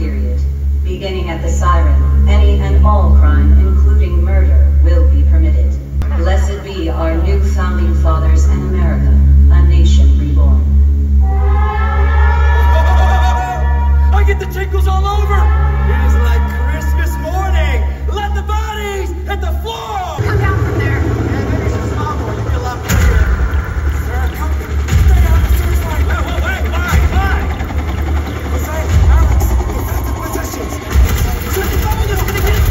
period. Beginning at the siren, any and all crime, including murder, will be permitted. Blessed be our new founding fathers and America, a nation reborn. I get the tinkles all over! It is like Christmas morning! Let the bodies hit the floor! Come down from there! Yeah, maybe it's just normal. You'd be a lot prettier. Sarah, come. Stay down the stairs line. Wait, why? Jose, Alex, defensive positions. Shoot the bubble that's gonna get...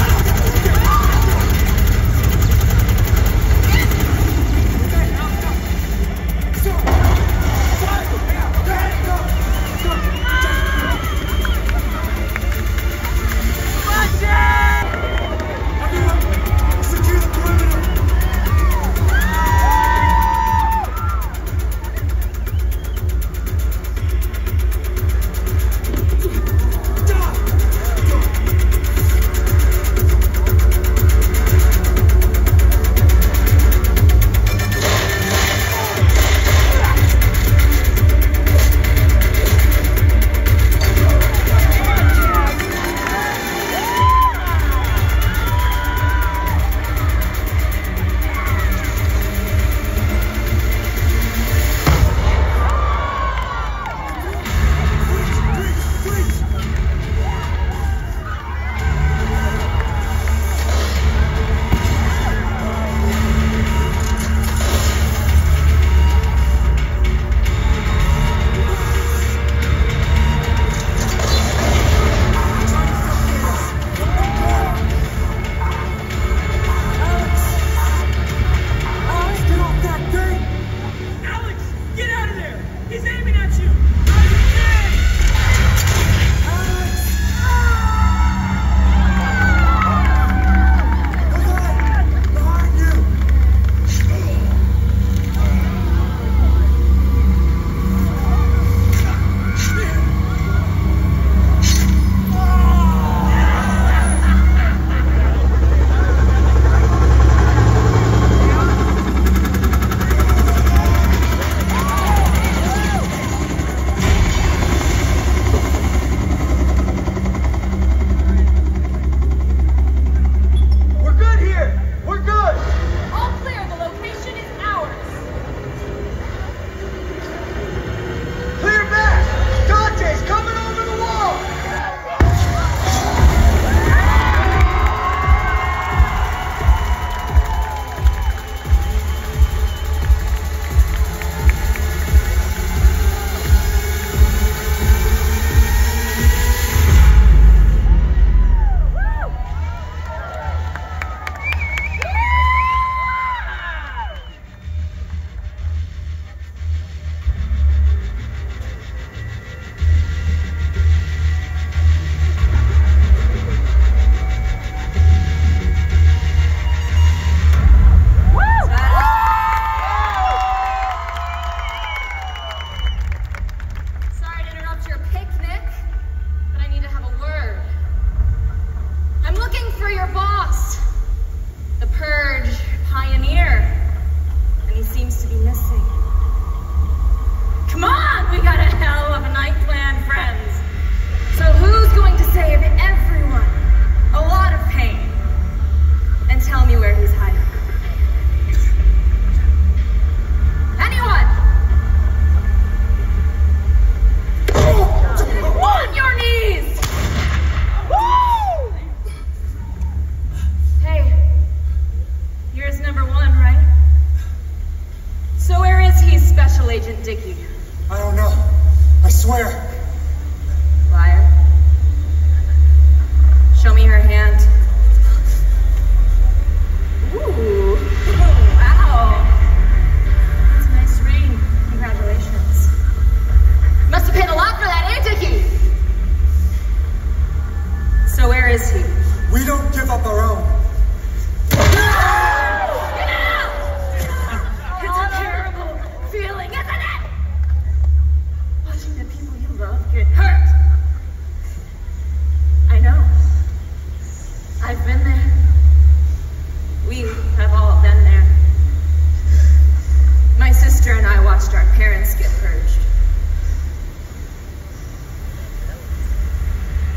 our parents get purged.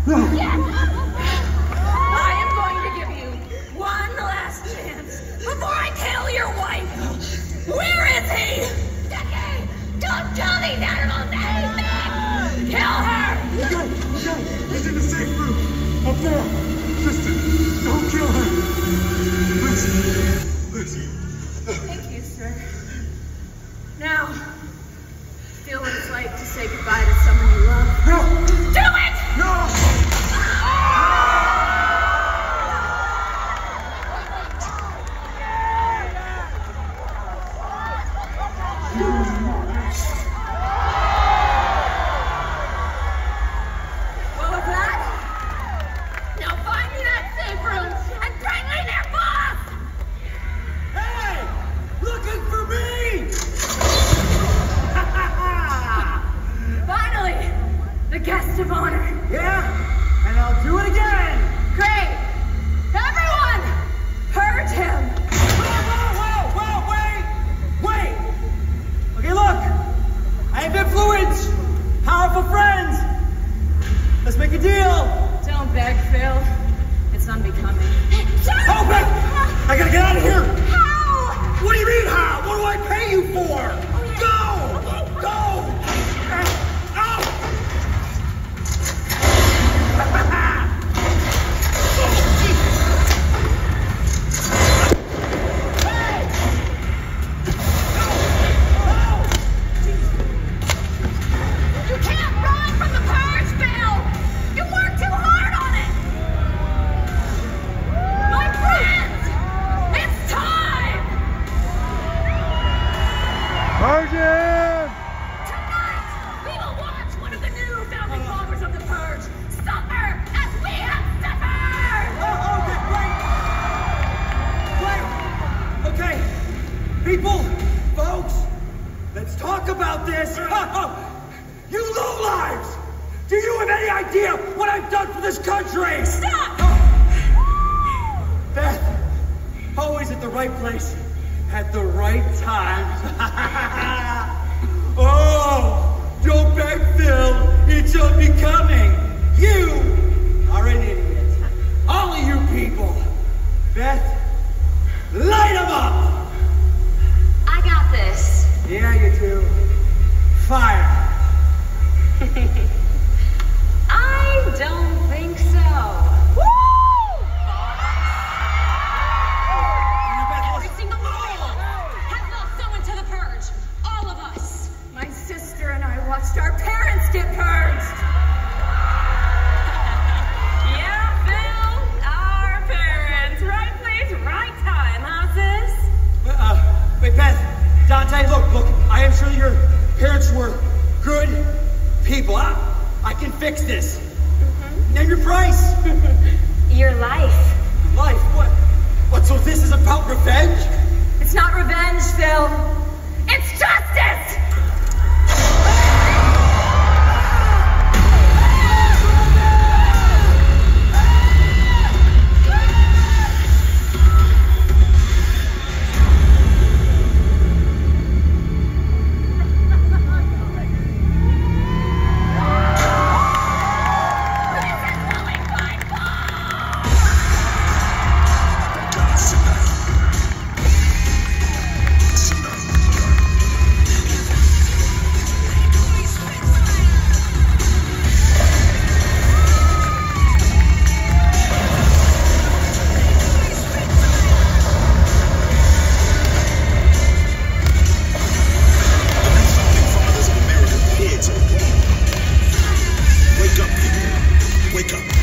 Yes! I am going to give you one last chance before I kill your wife. Where is he? Dickie, don't tell me that or I'll save me! Kill her! Okay. He's in the safe room. Up there. Sister, don't kill her. Please. Thank you, sir. Now, feel what it's like to say goodbye to someone you love. No! Do it! No! What was that? Now find me that safe room and bring me their boss! Hey! Looking for me! Finally, the guest of honor. Yeah? And I'll do it again! Great! Everyone, purge him! Whoa, wait! Okay, look! I have influence! Powerful friends! Let's make a deal! Don't beg, Phil. It's unbecoming. Oh, wait! I gotta get out of here! How? What do you mean, how? What do I pay you for? Go! Go! Out! You can't run from the purge, Phil! You worked too hard on it! My friends! It's time! Sergeant! Tonight, we will watch one of the new founding fathers of the purge suffer as we have suffered! Okay, people, folks, let's talk about this. You lowlives! Do you have any idea what I've done for this country? Stop! Beth, always at the right place, at the right time. Oh, don't beg Phil, it's unbecoming. You are an idiot. All of you people. Beth, light them up! I got this. Yeah, you do. Fire. I don't think so. Every single one of us has lost someone to the purge. All of us. My sister and I watched our parents get purged. Yeah, Phil. Our parents. Right place, right time, huh, sis? Wait, Beth, Dante, look, I am sure your parents were good people. I can fix this. Name your price. Your life. Life, what, so this is about revenge? It's not revenge, Phil. It's justice! Wake up, people. Wake up.